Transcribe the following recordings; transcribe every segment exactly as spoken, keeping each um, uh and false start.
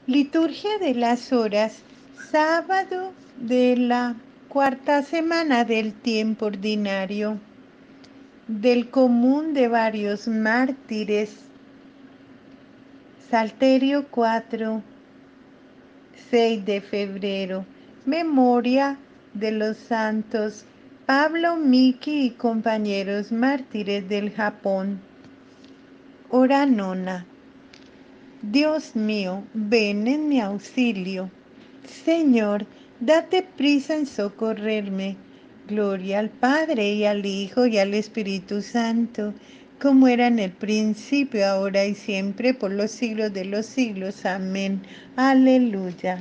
Liturgia de las Horas, sábado de la cuarta semana del tiempo ordinario, del común de varios mártires. Salterio cuatro, seis de febrero. Memoria de los santos Pablo, Miki y compañeros mártires del Japón. Hora nona. Dios mío, ven en mi auxilio. Señor, date prisa en socorrerme. Gloria al Padre y al Hijo y al Espíritu Santo, como era en el principio, ahora y siempre, por los siglos de los siglos. Amén. Aleluya.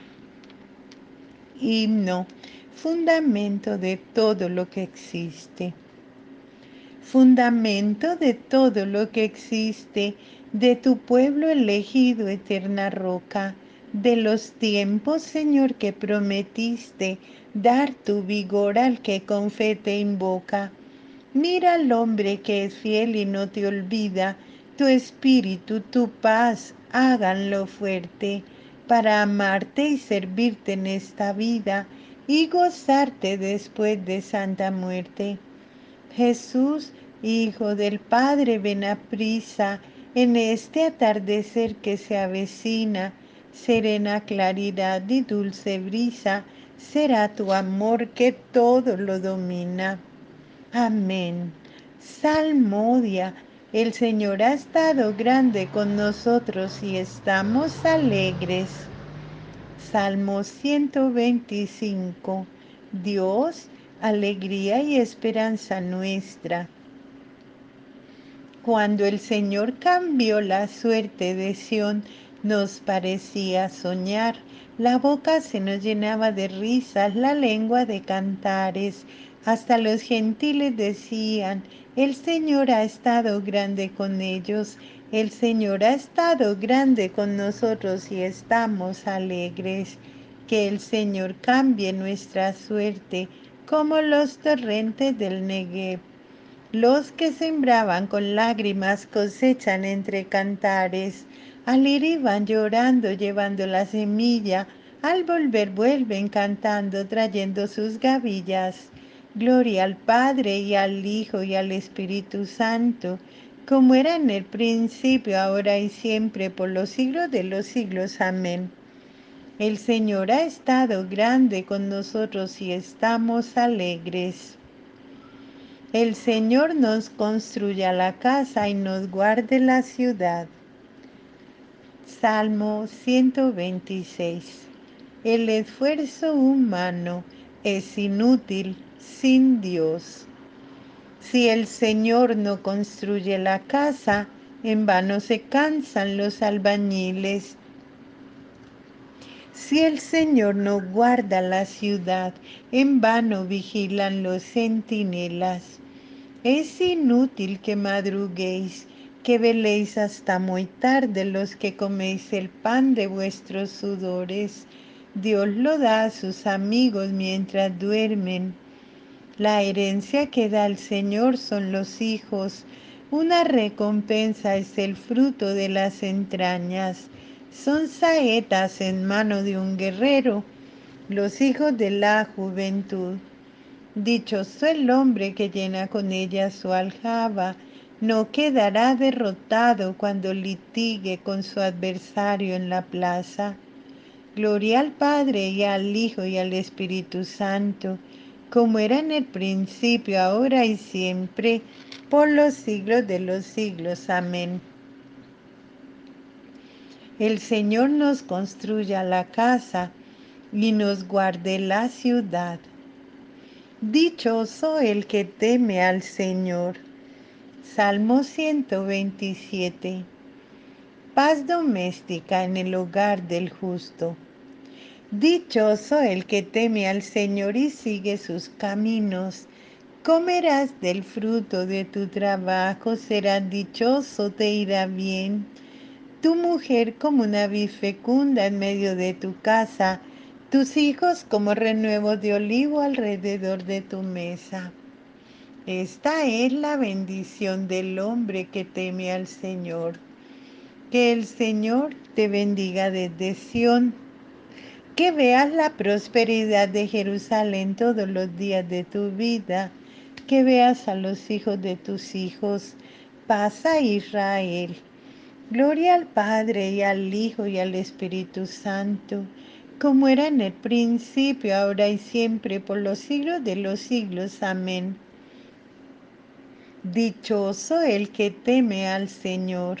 Himno, fundamento de todo lo que existe. Fundamento de todo lo que existe, de tu pueblo elegido, eterna roca, de los tiempos, Señor, que prometiste dar tu vigor al que con fe te invoca. Mira al hombre que es fiel y no te olvida, tu espíritu, tu paz, háganlo fuerte, para amarte y servirte en esta vida y gozarte después de santa muerte. Jesús, Hijo del Padre, ven a prisa en este atardecer que se avecina, serena claridad y dulce brisa, será tu amor que todo lo domina. Amén. Salmodia. El Señor ha estado grande con nosotros y estamos alegres. Salmo ciento veinticinco. Dios, alegría y esperanza nuestra. Cuando el Señor cambió la suerte de Sión, nos parecía soñar. La boca se nos llenaba de risas, la lengua de cantares. Hasta los gentiles decían, el Señor ha estado grande con ellos. El Señor ha estado grande con nosotros y estamos alegres. Que el Señor cambie nuestra suerte como los torrentes del Negev. Los que sembraban con lágrimas cosechan entre cantares. Al ir iban llorando llevando la semilla, al volver vuelven cantando trayendo sus gavillas. Gloria al Padre y al Hijo y al Espíritu Santo, como era en el principio, ahora y siempre, por los siglos de los siglos. Amén. El Señor ha estado grande con nosotros y estamos alegres. El Señor nos construya la casa y nos guarde la ciudad. Salmo ciento veintiséis. El esfuerzo humano es inútil sin Dios. Si el Señor no construye la casa, en vano se cansan los albañiles. Si el Señor no guarda la ciudad, en vano vigilan los centinelas. Es inútil que madruguéis, que veléis hasta muy tarde los que coméis el pan de vuestros sudores. Dios lo da a sus amigos mientras duermen. La herencia que da el Señor son los hijos. Una recompensa es el fruto de las entrañas. Son saetas en mano de un guerrero, los hijos de la juventud. Dichoso el hombre que llena con ella su aljaba, no quedará derrotado cuando litigue con su adversario en la plaza. Gloria al Padre y al Hijo y al Espíritu Santo, como era en el principio, ahora y siempre, por los siglos de los siglos. Amén. El Señor nos construya la casa y nos guarde la ciudad. Dichoso el que teme al Señor. Salmo ciento veintisiete. Paz doméstica en el hogar del justo. Dichoso el que teme al Señor y sigue sus caminos. Comerás del fruto de tu trabajo, serás dichoso, te irá bien. Tu mujer como una vid fecunda en medio de tu casa, tus hijos como renuevos de olivo alrededor de tu mesa. Esta es la bendición del hombre que teme al Señor. Que el Señor te bendiga desde Sión. Que veas la prosperidad de Jerusalén todos los días de tu vida. Que veas a los hijos de tus hijos. Paz a Israel. Gloria al Padre y al Hijo y al Espíritu Santo, como era en el principio, ahora y siempre, por los siglos de los siglos. Amén. Dichoso el que teme al Señor.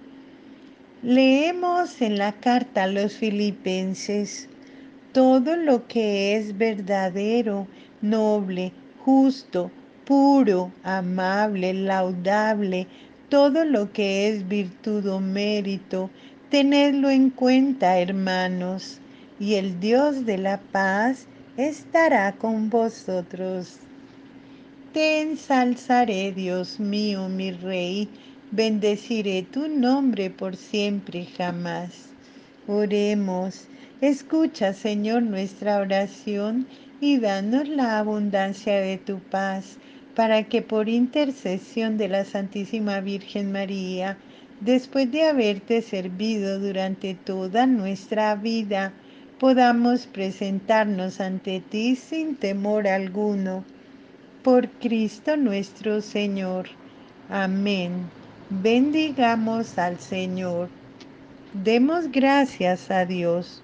Leemos en la carta a los Filipenses: todo lo que es verdadero, noble, justo, puro, amable, laudable, todo lo que es virtud o mérito, tenedlo en cuenta, hermanos, y el Dios de la paz estará con vosotros. Te ensalzaré, Dios mío, mi Rey, bendeciré tu nombre por siempre jamás. Oremos. Escucha, Señor, nuestra oración y danos la abundancia de tu paz, para que por intercesión de la Santísima Virgen María, después de haberte servido durante toda nuestra vida, podamos presentarnos ante ti sin temor alguno. Por Cristo nuestro Señor. Amén. Bendigamos al Señor. Demos gracias a Dios.